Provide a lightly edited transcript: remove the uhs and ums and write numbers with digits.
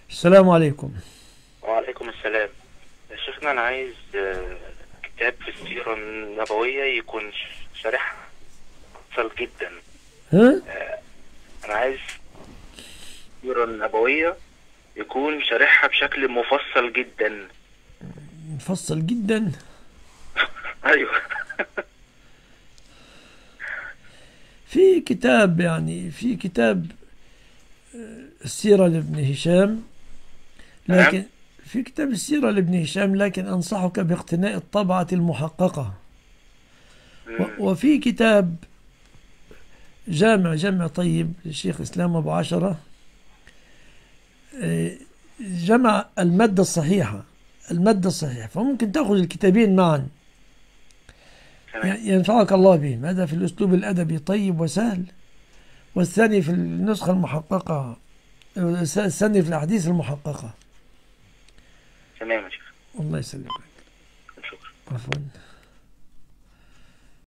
السلام عليكم. وعليكم السلام. يا شيخنا أنا عايز كتاب في السيرة النبوية يكون شارح مفصل جدا. ها؟ آه، أنا عايز السيرة النبوية يكون شارحها بشكل مفصل جدا. مفصل جدا. أيوه. في كتاب السيرة لابن هشام، تمام. لكن في كتاب السيرة لابن هشام، لكن أنصحك باقتناء الطبعة المحققة. مم. وفي كتاب جامع طيب للشيخ إسلام أبو عشرة، آه، جمع المادة الصحيحة، فممكن تأخذ الكتابين معا، تمام. ينفعك الله بهم. هذا في الأسلوب الأدبي طيب وسهل، والثاني في النسخة المحققة، الثاني في الأحاديث المحققة. تمام يا شيخ. الله يسلمك. شكرا. عفوا.